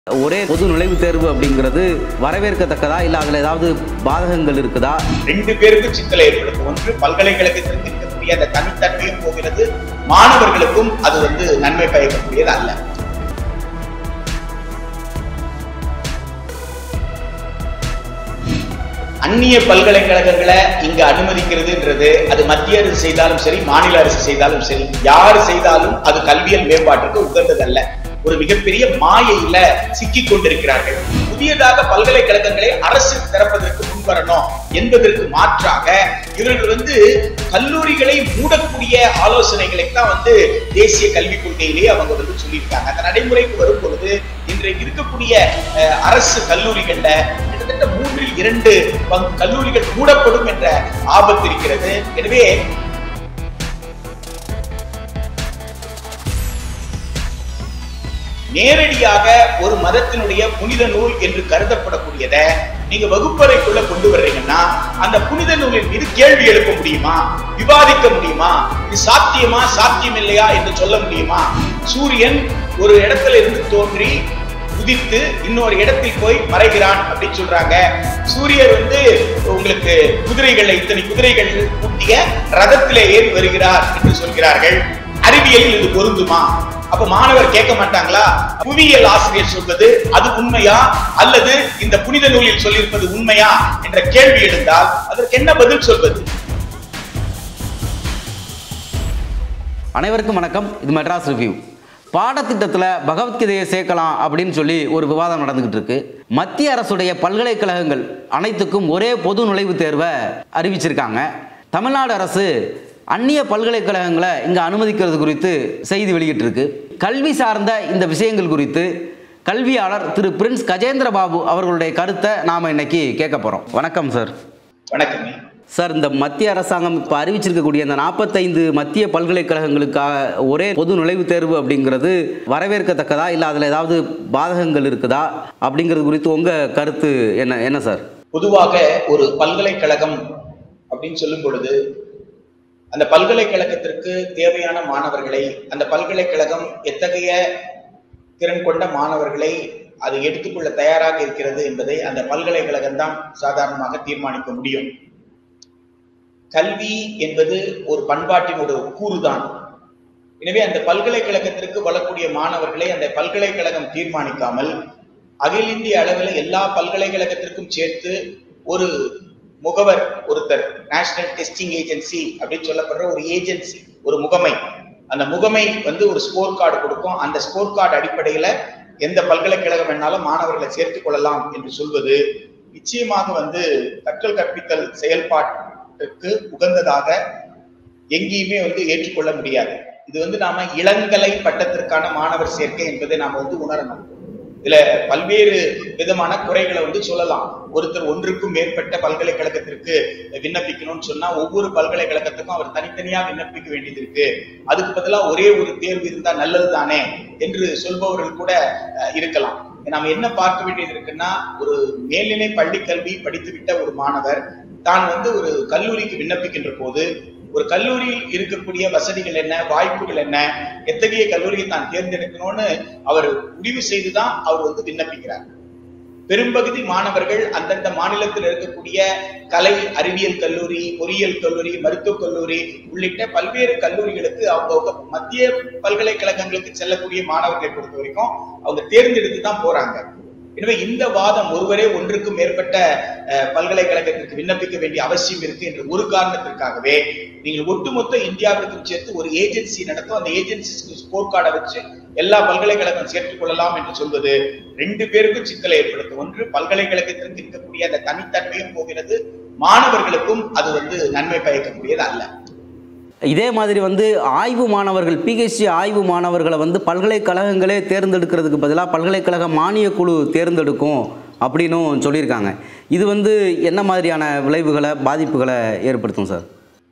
ஒரே பொது நுழைவுத் தேர்வு அப்படிங்கிறது வரவேற்கத்தக்கதா இல்ல அதுல ஏதாவது பாதகங்கள் இருக்குதா? ரெண்டு பேருக்கு சிக்கலை ஏற்படுத்தும். ஒன்று பல்கலைக்கழகத்திற்கு இருக்கக்கூடிய அந்த தனித்தன்மையும் போகிறது, மாணவர்களுக்கும் அது நன்மை பயக்கக்கூடியது அல்ல. அந்நிய பல்கலைக்கழகங்களை இங்க அனுமதிக்கிறதுன்றது அது மத்திய அரசு செய்தாலும் சரி, மாநில அரசு செய்தாலும் சரி, யார் செய்தாலும் அது கல்வியல் மேம்பாட்டுக்கு உகந்ததல்ல. ஒரு மிகப்பெரிய மாயையில சிக்கிக் கொண்டிருக்கிறார்கள். புதியதாக பல்கலைக்கழகங்களை அரசு திறப்பதற்கு முன்வரணும் என்பதற்கு மாற்றாக இவர்கள் கல்லூரிகளை மூடக்கூடிய ஆலோசனைகளை தான் தேசிய கல்விக் கொள்கையிலேயே அவங்க சொல்லியிருக்காங்க. அந்த நடைமுறைக்கு வரும் பொழுது இன்றைக்கு இருக்கக்கூடிய அரசு கல்லூரிகள்ல கிட்டத்தட்ட 2/3 கல்லூரிகள் மூடப்படும் என்ற ஆபத்து இருக்கிறது. எனவே நேரடியாக ஒரு மதத்தினுடைய புனித நூல் என்று கருதப்படக்கூடியத நீங்க வகுப்பறைக்குள்ள கொண்டு வர்றீங்கன்னா அந்த புனித நூலின் மீது கேள்வி எழுப்ப முடியுமா, விவாதிக்க முடியுமா, இது சாத்தியமா சாத்தியம் இல்லையா என்று சொல்ல முடியுமா? சூரியன் ஒரு இடத்துல இருந்து தோன்றி உதித்து இன்னொரு இடத்தில் போய் மறைகிறான் அப்படின்னு சொல்றாங்க. சூரியர் உங்களுக்கு குதிரைகளை இத்தனை குதிரைகள் கூட்டிய ரதத்திலே ஏறி வருகிறார் என்று சொல்கிறார்கள். அறிவியலில் இது பொருந்துமா? அப்ப மாணவர் கேட்க மாட்டாங்களா, புவியியல் ஆசிரியர் சொல்வது அது உண்மையா அல்லது இந்த புனித நூலில் சொல்லியிருப்பது உண்மையா என்ற கேள்வி எழுந்தால் அதற்கு என்ன பதில் சொல்வது? அனைவருக்கும் வணக்கம். இது மெட்ராஸ் ரிவ்யூ. பாடத்திட்டத்தில் பகவத்கீதையை சேர்க்கலாம் அப்படின்னு சொல்லி ஒரு விவாதம் நடந்துகிட்டு இருக்கு. மத்திய அரசுடைய பல்கலைக்கழகங்கள் அனைத்துக்கும் ஒரே பொது நுழைவுத் தேர்வை அறிவிச்சிருக்காங்க. தமிழ்நாடு அரசு அந்நிய பல்கலைக்கழகங்களை இங்கே அனுமதிக்கிறது குறித்து செய்தி வெளியிட்டிருக்கு. கல்வி சார்ந்த இந்த விஷயங்கள் குறித்து கல்வியாளர் திரு பிரின்ஸ் கஜேந்திர பாபு அவர்களுடைய கருத்தை நாம் இன்னைக்கு கேட்க போகிறோம். வணக்கம் சார். வணக்கம் சார். இந்த மத்திய அரசாங்கம் இப்போ அறிவிச்சிருக்கக்கூடிய இந்த 45 மத்திய பல்கலைக்கழகங்களுக்காக ஒரே பொது நுழைவுத் தேர்வு அப்படிங்கிறது வரவேற்கத்தக்கதா இல்லை அதில் ஏதாவது பாதகங்கள் இருக்குதா அப்படிங்கிறது குறித்து உங்கள் கருத்து என்ன சார்? பொதுவாக ஒரு பல்கலைக்கழகம் அப்படின்னு சொல்லும் பொழுது அந்த பல்கலைக்கழகத்திற்கு தேவையான மாணவர்களை, அந்த பல்கலைக்கழகம் எத்தகைய திறன் கொண்ட மாணவர்களை அது எடுத்துக்கொள்ள தயாராக இருக்கிறது என்பதை அந்த பல்கலைக்கழகம் தான் சாதாரணமாக தீர்மானிக்க முடியும். கல்வி என்பது ஒரு பண்பாட்டின் ஒரு கூறுதான். எனவே அந்த பல்கலைக்கழகத்திற்கு வரக்கூடிய மாணவர்களை அந்த பல்கலைக்கழகம் தீர்மானிக்காமல் அகில இந்திய அளவில் எல்லா பல்கலைக்கழகத்திற்கும் சேர்த்து ஒரு முகவர் ஒருத்தர், நேஷனல் டெஸ்டிங் ஏஜென்சி அப்படின்னு சொல்லப்படுற ஒரு ஏஜென்சி, ஒரு முகமை, அந்த முகமை ஒரு ஸ்கோர் கார்டு கொடுக்கும். அந்த ஸ்கோர் கார்டு அடிப்படையில எந்த பல்கலைக்கழகம் வேணாலும் மாணவர்களை சேர்த்துக் கொள்ளலாம் என்று சொல்வது நிச்சயமாக கற்றல் கற்பித்தல் செயல்பாட்டுக்கு உகந்ததாக எங்கேயுமே ஏற்றுக்கொள்ள முடியாது. இது நாம இளங்கலை பட்டத்திற்கான மாணவர் சேர்க்கை என்பதை நாம உணரணும். இதுல பல்வேறு விதமான குறைகளை சொல்லலாம். ஒருத்தர் ஒன்றுக்கும் மேற்பட்ட பல்கலைக்கழகத்திற்கு விண்ணப்பிக்கணும்னு சொன்னா ஒவ்வொரு பல்கலைக்கழகத்துக்கும் அவர் தனித்தனியா விண்ணப்பிக்க வேண்டியது இருக்கு. அதுக்கு பதிலாக ஒரே ஒரு தேர்வு இருந்தா நல்லது தானே என்று சொல்பவர்கள் கூட இருக்கலாம். நாம என்ன பார்க்க வேண்டியது இருக்குன்னா, ஒரு மேல்நிலை பள்ளி கல்வி படித்துவிட்ட ஒரு மாணவர் தான் ஒரு கல்லூரிக்கு விண்ணப்பிக்கின்ற போது ஒரு கல்லூரியில் இருக்கக்கூடிய வசதிகள் என்ன, வாய்ப்புகள் என்ன, எத்தகைய கல்லூரியை தான் தேர்ந்தெடுக்கணும்னு அவர் முடிவு செய்துதான் அவர் விண்ணப்பிக்கிறார். பெரும்பகுதி மாணவர்கள் அந்தந்த மாநிலத்தில் இருக்கக்கூடிய கலை, அறிவியல் கல்லூரி, பொறியியல் கல்லூரி, மருத்துவக் கல்லூரி உள்ளிட்ட பல்வேறு கல்லூரிகளுக்கு அவங்க மத்திய பல்கலைக்கழகங்களுக்கு செல்லக்கூடிய மாணவர்களை பொறுத்த வரைக்கும் அவங்க தேர்ந்தெடுத்து தான் போறாங்க. எனவே இந்த வாதம் ஒருவரே ஒன்றுக்கும் மேற்பட்ட பல்கலைக்கழகத்திற்கு விண்ணப்பிக்க வேண்டிய அவசியம் இருக்கு என்ற ஒரு காரணத்திற்காகவே நீங்கள் ஒட்டுமொத்த இந்தியாவிற்கும் சேர்த்து ஒரு ஏஜென்சி நடத்தும். அந்த ஏஜென்சி ஸ்கோர் கார்டை வச்சு எல்லா பல்கலைக்கழகம் சேர்த்துக் கொள்ளலாம் என்று சொல்வது ரெண்டு பேருக்கும் சிக்கலை ஏற்படுத்தும். ஒன்று, பல்கலைக்கழகத்திற்கு இருக்கக்கூடிய அந்த தனித்தன்மையும் போகிறது, மாணவர்களுக்கும் அது நன்மை பயக்கக்கூடியது அல்ல. இதே மாதிரி ஆய்வு மாணவர்கள், பிஹெச்டி ஆய்வு மாணவர்களை பல்கலைக்கழகங்களே தேர்ந்தெடுக்கிறதுக்கு பதிலாக பல்கலைக்கழக மானிய குழு தேர்ந்தெடுக்கும் அப்படின்னும் சொல்லியிருக்காங்க. இது என்ன மாதிரியான விளைவுகளை, பாதிப்புகளை ஏற்படுத்தும் சார்?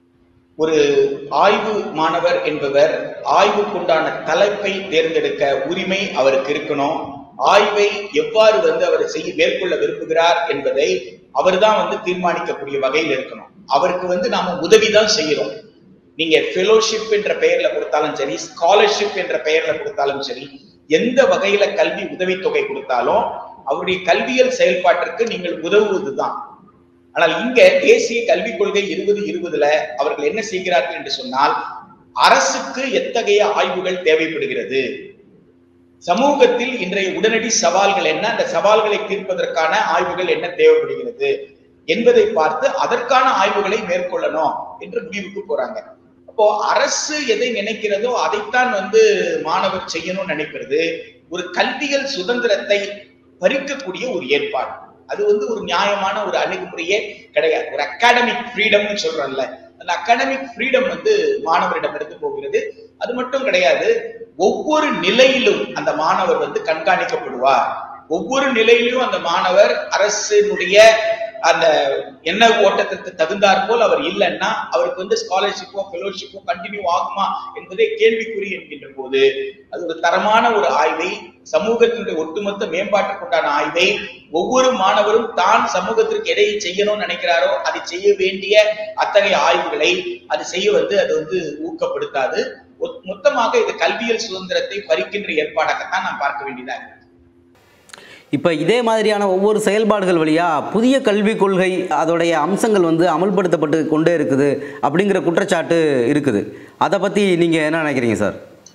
ஒரு ஆய்வு மாணவர் என்பவர் ஆய்வுக்குண்டான தலைப்பை தேர்ந்தெடுக்க உரிமை அவருக்கு இருக்கணும். ஆய்வை எவ்வாறு அவர் மேற்கொள்ள விரும்புகிறார் என்பதை அவர் தான் தீர்மானிக்கக்கூடிய வகையில் இருக்கணும். அவருக்கு நாம உதவிதான் செய்யறோம். நீங்க ஃபெலோஷிப் என்ற பெயர்ல கொடுத்தாலும் சரி, ஸ்காலர்ஷிப் என்ற பெயர்ல கொடுத்தாலும் சரி, எந்த வகையில கல்வி உதவித்தொகை கொடுத்தாலும் அவருடைய கல்வியல் செயல்பாட்டிற்கு நீங்கள் உதவுவதுதான். ஆனால் இங்க தேசிய கல்விக் கொள்கை 2020ல அவர்கள் என்ன செய்கிறார்கள் என்று சொன்னால், அரசுக்கு எத்தகைய ஆய்வுகள் தேவைப்படுகிறது, சமூகத்தில் இன்றைய உடனடி சவால்கள் என்ன, அந்த சவால்களை தீர்ப்பதற்கான ஆய்வுகள் என்ன தேவைப்படுகிறது என்பதை பார்த்து அதற்கான ஆய்வுகளை மேற்கொள்ளணும் என்று முடிவுக்கு போறாங்க. அப்போ அரசு எதை நினைக்கிறதோ அதைத்தான் மாணவர் செய்யணும்னு நினைக்கிறது ஒரு கல்வியல் சுதந்திரத்தை பறிக்கக்கூடிய ஒரு ஏற்பாடு. அது ஒரு நியாயமான ஒரு அணுகுமுறையே கிடையாது. ஒரு அகாடமிக் ஃப்ரீடம்னு சொல்றோம்ல, அந்த அகாடமிக் ஃப்ரீடம் மாணவரிடமிருந்து போகிறது. அது மட்டும் கிடையாது, ஒவ்வொரு நிலையிலும் அந்த மாணவர் கண்காணிக்கப்படுவார். ஒவ்வொரு நிலையிலும் அந்த மாணவர் அரசினுடைய அந்த என்ன ஓட்டத்திற்கு தகுந்தாற் போல் அவர் இல்லைன்னா அவருக்கு ஸ்காலர்ஷிப்போ ஃபெலோஷிப்போ கண்டினியூ ஆகுமா என்பதை கேள்விக்குறி என்கின்ற போது அது ஒரு தரமான ஒரு ஆய்வை, சமூகத்தினுடைய ஒட்டுமொத்த மேம்பாட்டுக்குண்டான ஆய்வை ஒவ்வொரு மாணவரும் தான் சமூகத்திற்கு எதை செய்யணும்னு நினைக்கிறாரோ அதை செய்ய வேண்டிய அத்தகைய ஆய்வுகளை அது செய்ய அது ஊக்கப்படுத்தாது. மொத்தமாக இது கல்வியல் சுதந்திரத்தை பறிக்கின்ற ஏற்பாடாகத்தான் நாம் பார்க்க வேண்டியதாக இருக்கு. இப்போ இதே மாதிரியான ஒவ்வொரு செயல்பாடுகள் வழியாக புதிய கல்விக் கொள்கை அதோடைய அம்சங்கள் அமல்படுத்தப்பட்டு கொண்டே இருக்குது அப்படிங்கிற குற்றச்சாட்டு இருக்குது. அதை பற்றி நீங்கள் என்ன நினைக்கிறீங்க சார்?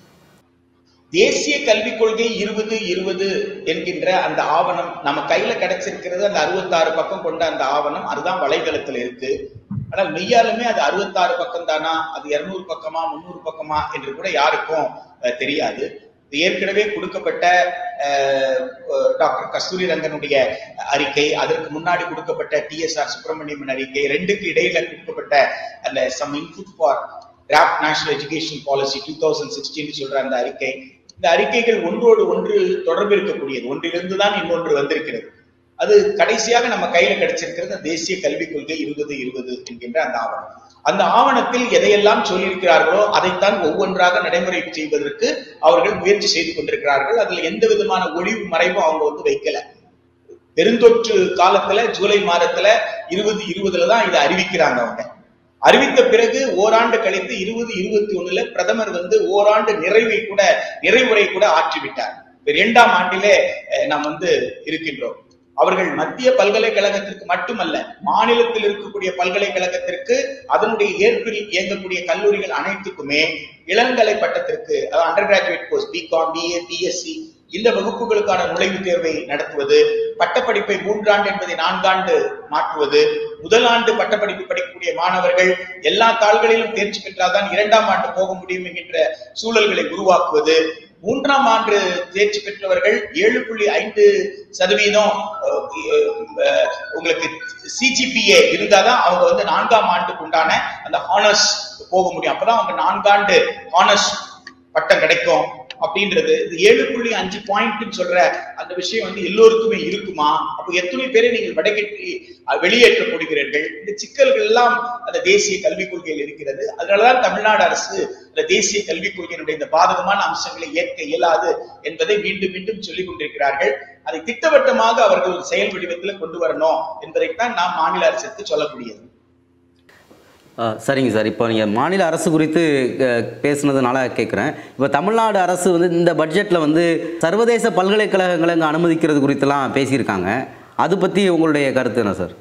தேசிய கல்விக் கொள்கை 2020 என்கின்ற அந்த ஆவணம் நம்ம கையில கிடைச்சிருக்கிறது. அந்த 66 பக்கம் கொண்ட அந்த ஆவணம் அதுதான் வலைதளத்தில் இருக்கு. ஆனால் மெய்யாலுமே அது 66 பக்கம் தானா, அது 200 பக்கமா 300 பக்கமா என்று கூட யாருக்கும் தெரியாது. ஏற்கனவே கொடுக்கப்பட்ட டாக்டர் கஸ்தூரி ரங்கனுடைய அறிக்கை, அதற்கு முன்னாடி கொடுக்கப்பட்ட TSR சுப்பிரமணியன் அறிக்கை, ரெண்டுக்கு இடையில கொடுக்கப்பட்ட அந்த some input for draft national education policy 2016 சொல்ற அந்த அறிக்கை, இந்த அறிக்கைகள் ஒன்றோடு ஒன்று தொடர்பு இருக்கக்கூடியது. ஒன்றிலிருந்து தான் இன்னொன்று வந்திருக்கிறது. அது கடைசியாக நம்ம கையில கிடைச்சிருக்கிறது தேசிய கல்விக் கொள்கை 2020 என்கின்ற அந்த ஆவணம். அந்த ஆவணத்தில் எதையெல்லாம் சொல்லியிருக்கிறார்களோ அதைத்தான் ஒவ்வொன்றாக நடைமுறை செய்வதற்கு அவர்கள் முயற்சி செய்து கொண்டிருக்கிறார்கள். அதுல எந்த விதமான ஒளிவு மறைவும் அவங்க வைக்கல. பெருந்தொற்று காலத்துல ஜூலை மாதத்துல 2020 தான் இதை அறிவிக்கிறாங்க. அவங்க அறிவித்த பிறகு ஓராண்டு கழித்து 2021 பிரதமர் ஓராண்டு நிறைவுரை கூட ஆற்றிவிட்டார். 2ஆம் ஆண்டிலே நாம் இருக்கின்றோம். அவர்கள் மத்திய பல்கலைக்கழகத்திற்கு மட்டுமல்ல, மாநிலத்தில் இருக்கக்கூடிய பல்கலைக்கழகத்திற்கு, அதனுடைய ஏற்பில் இயங்கக்கூடிய கல்லூரிகள் அனைத்துக்குமே இளங்கலை பட்டத்திற்கு, under graduate course BCom, BA, BSc இந்த வகுப்புகளுக்கான நுழைவுத் தேர்வை நடத்துவது, பட்டப்படிப்பை 3 ஆண்டு என்பதை 4 ஆண்டு மாற்றுவது, முதல் ஆண்டு பட்டப்படிப்பு படிக்கக்கூடிய மாணவர்கள் எல்லா தாள்களிலும் தேர்ச்சி பெற்றால்தான் 2ஆம் ஆண்டு போக முடியும் என்கின்ற சூழல்களை உருவாக்குவது, 3ஆம் ஆண்டு தேர்ச்சி பெற்றவர்கள் 7.5% உங்களுக்கு CGPA இருந்தாதான் அவங்க 4ஆம் ஆண்டுக்கு உண்டான அந்த ஹானர்ஸ் போக முடியும். அப்பதான் அவங்க 4 ஆண்டு ஹானர்ஸ் பட்டம் கிடைக்கும் அப்படின்றது. 7.5 பாயிண்ட் சொல்ற அந்த விஷயம் எல்லோருக்குமே இருக்குமா? அப்போ எத்தனை பேரை நீங்கள் வடகட்டி வெளியேற்ற போடுகிறீர்கள்? இந்த சிக்கல்கள் எல்லாம் அந்த தேசிய கல்விக் கொள்கையில் இருக்கிறது. அதனாலதான் தமிழ்நாடு அரசு அந்த தேசிய கல்விக் கொள்கையினுடைய இந்த பாதகமான அம்சங்களை ஏற்க இயலாது என்பதை மீண்டும் மீண்டும் சொல்லிக் கொண்டிருக்கிறார்கள். அதை திட்டவட்டமாக அவர்கள் ஒரு செயல் வடிவத்தில் கொண்டு வரணும் என்பதைத்தான் நாம் மாநில அரசுக்கு சொல்லக்கூடியது. சரிங்க சார், இப்போ நீங்கள் மாநில அரசு குறித்து பேசுனதுனால கேட்குறேன். இப்போ தமிழ்நாடு அரசு இந்த பட்ஜெட்டில் சர்வதேச பல்கலைக்கழகங்களை இங்கே அனுமதிக்கிறது குறித்தெல்லாம் பேசியிருக்காங்க. அது பற்றி உங்களுடைய கருத்து என்ன சார்?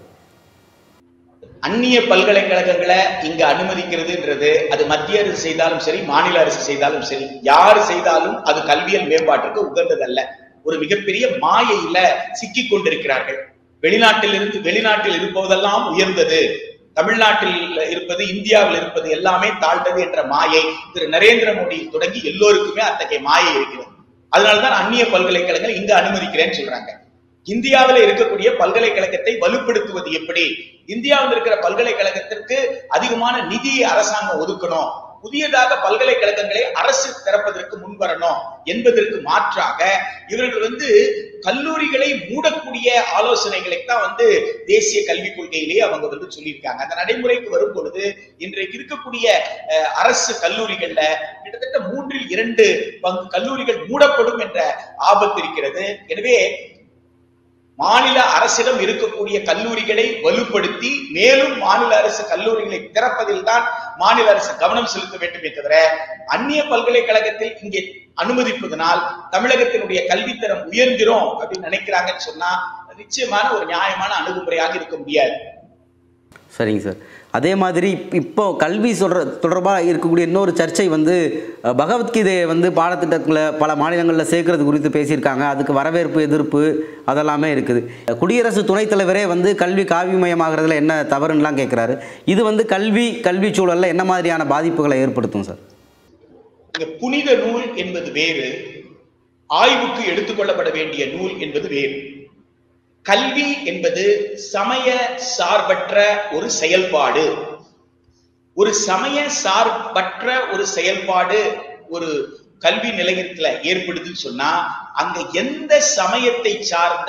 அந்நிய பல்கலைக்கழகங்களை இங்க அனுமதிக்கிறதுன்றது அது மத்திய அரசு செய்தாலும் சரி, மாநில அரசு செய்தாலும் சரி, யார் செய்தாலும் அது கல்வியல் மேம்பாட்டுக்கு உகந்ததல்ல. ஒரு மிகப்பெரிய மாயையில சிக்கிக் கொண்டிருக்கிறார்கள். வெளிநாட்டில் இருப்பதெல்லாம் உயர்ந்தது, தமிழ்நாட்டில் இருப்பது, இந்தியாவில் இருப்பது எல்லாமே தாழ்ந்தது என்ற மாயை திரு நரேந்திர மோடி தொடங்கி எல்லோருக்குமே அத்தகைய மாயை இருக்கிறது. அதனால்தான் அந்நிய பல்கலைக்கழகங்கள் இங்க அனுமதிக்கிறேன்னு சொல்றாங்க. இந்தியாவில் இருக்கக்கூடிய பல்கலைக்கழகத்தை வலுப்படுத்துவது எப்படி? இந்தியாவில் இருக்கிற பல்கலைக்கழகத்திற்கு அதிகமான நிதியை அரசாங்கம் ஒதுக்கணும், புதியதாக பல்கலைக்கழகங்களை அரசு திறப்பதற்கு முன்வரணும் என்பதற்கு மாற்றாக இவர்கள் கல்லூரிகளை மூடக்கூடிய ஆலோசனைகளைத்தான் தேசிய கல்விக் கொள்கையிலேயே அவங்க சொல்லியிருக்காங்க. அந்த நடைமுறைக்கு வரும் பொழுது இன்றைக்கு இருக்கக்கூடிய அரசு கல்லூரிகள்ல கிட்டத்தட்ட 3/2 பங்கு கல்லூரிகள் மூடப்படும் என்ற ஆபத்து இருக்கிறது. எனவே மாநில அரசிடம் இருக்கக்கூடிய கல்லூரிகளை வலுப்படுத்தி மேலும் மாநில அரசு கல்லூரிகளை திறப்பதில் தான் மாநில அரசு கவனம் செலுத்த வேண்டுமே தவிர அந்நிய பல்கலைக்கழகத்தில் இங்கே அனுமதிப்பதனால் தமிழகத்தினுடைய கல்வித்தரம் உயர்ந்திரும் அப்படின்னு நினைக்கிறாங்கன்னு சொன்னா நிச்சயமான ஒரு நியாயமான அணுகுமுறையாக இருக்க முடியாது. சரிங்க சார். அதே மாதிரி இப்போ கல்வி தொடர்பாக இருக்கக்கூடிய இன்னொரு சர்ச்சை வந்து பகவத்கீதையை வந்து பாடத்திட்டத்தில் பல மாநிலங்களில் சேர்க்கறது குறித்து பேசியிருக்காங்க. அதுக்கு வரவேற்பு எதிர்ப்பு அதெல்லாமே இருக்குது. குடியரசு துணைத் தலைவரே வந்து கல்வி காவிமயமாகிறதுல என்ன தவறுன்னெலாம் கேட்குறாரு. இது வந்து கல்வி சூழலில் என்ன மாதிரியான பாதிப்புகளை ஏற்படுத்தும் சார்? புனித நூல் என்பது வேறு, ஆய்வுக்கு எடுத்துக்கொள்ளப்பட வேண்டிய நூல் என்பது வேறு. கல்வி என்பது சமய சார்பற்ற ஒரு செயல்பாடு. ஒரு சமய சார்பற்ற ஒரு செயல்பாடு ஒரு கல்வி நிலையத்துல ஏற்படுதுன்னு சொன்னா அங்க எந்த சமயத்தை சார்ந்த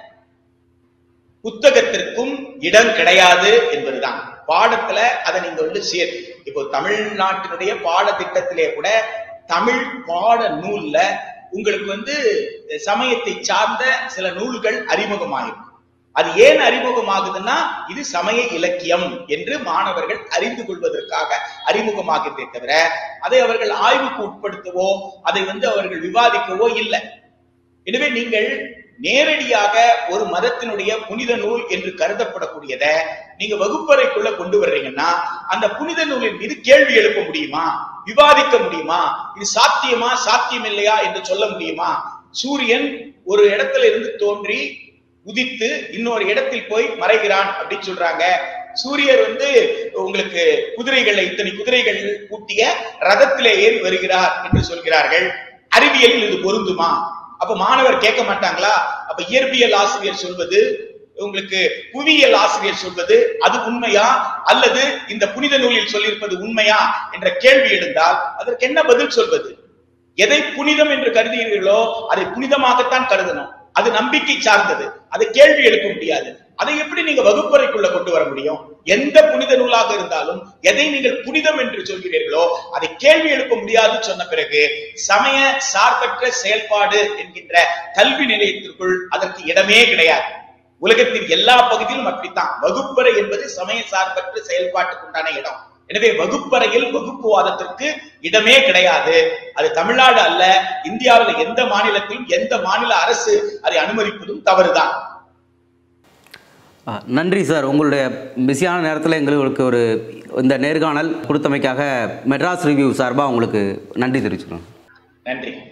புத்தகத்திற்கும் இடம் கிடையாது என்பதுதான். பாடத்துல அதை நீங்க வந்து இப்போ தமிழ்நாட்டினுடைய பாடத்திட்டத்திலே கூட தமிழ் பாட நூல்ல உங்களுக்கு வந்து சமயத்தை சார்ந்த சில நூல்கள் அறிமுகமாயிருக்கும். அது ஏன் அறிமுகமாகுதுன்னா இது சமய இலக்கியம் என்று மாணவர்கள் அறிந்து கொள்வதற்காக அறிமுகமாகிறதே தவிர அதை அவர்கள் ஆய்வுக்கு உட்படுத்தவோ அதை வந்து அவர்கள் விவாதிக்கவோ இல்லை. எனவே நீங்கள் நேரடியாக ஒரு மதத்தினுடைய புனித நூல் என்று கருதப்படக்கூடியதை நீங்க வகுப்பறைக்குள்ள கொண்டு வர்றீங்கன்னா அந்த புனித நூலின் மீது கேள்வி எழுப்ப முடியுமா, விவாதிக்க முடியுமா, இது சாத்தியமா சாத்தியம் இல்லையா என்று சொல்ல முடியுமா? சூரியன் ஒரு இடத்துல இருந்து தோன்றி உதித்து இன்னொரு இடத்தில் போய் மறைகிறான் அப்படின்னு சொல்றாங்க. சூரியர் வந்து உங்களுக்கு இத்தனை குதிரைகள் கூட்டிய ரதத்திலே ஏறி வருகிறார் என்று சொல்கிறார்கள். அறிவியலில் இது பொருந்துமா? அப்ப மாணவர் கேட்க மாட்டாங்களா? அப்ப இயற்பியல் ஆசிரியர் சொல்வது, உங்களுக்கு புவியியல் ஆசிரியர் சொல்வது அது உண்மையா அல்லது இந்த புனித நூலில் சொல்லியிருப்பது உண்மையா என்ற கேள்வி எழுந்தால் அதற்கு என்ன பதில் சொல்வது? எதை புனிதம் என்று கருதுகிறீர்களோ அதை புனிதமாகத்தான் கருதணும். அது நம்பிக்கை சார்ந்தது, அதை கேள்வி எழுப்ப முடியாது. அதை எப்படி நீங்க வகுப்பறைக்குள்ள கொண்டு வர முடியும்? எந்த புனித நூலாக இருந்தாலும் எதை நீங்கள் புனிதம் என்று சொல்கிறீர்களோ அதை கேள்வி எழுப்ப முடியாது சொன்ன பிறகு சமய சார்பற்ற செயல்பாடு என்கின்ற கல்வி நிலையத்திற்குள் அதற்கு இடமே கிடையாது. உலகத்தின் எல்லா பகுதியிலும் அப்படித்தான். வகுப்பறை என்பது சமய சார்பற்ற செயல்பாட்டுக்கு உண்டான இடம். எனவே வகுப்பறையில் வகுப்புவாதத்திற்கு இடமே கிடையாது. அது தமிழ்நாடு அல்ல, இந்தியாவில் எந்த மாநிலத்திலும் எந்த மாநில அரசு அதை அனுமதிப்பதும் தவறுதான். நன்றி சார். உங்களுடைய பிஸியான நேரத்தில் எங்களுக்கு இந்த நேர்காணல் கொடுத்தமைக்காக மெட்ராஸ் ரிவ்யூ சார்பாக உங்களுக்கு நன்றி தெரிவிச்சுக்கிறோம். நன்றி.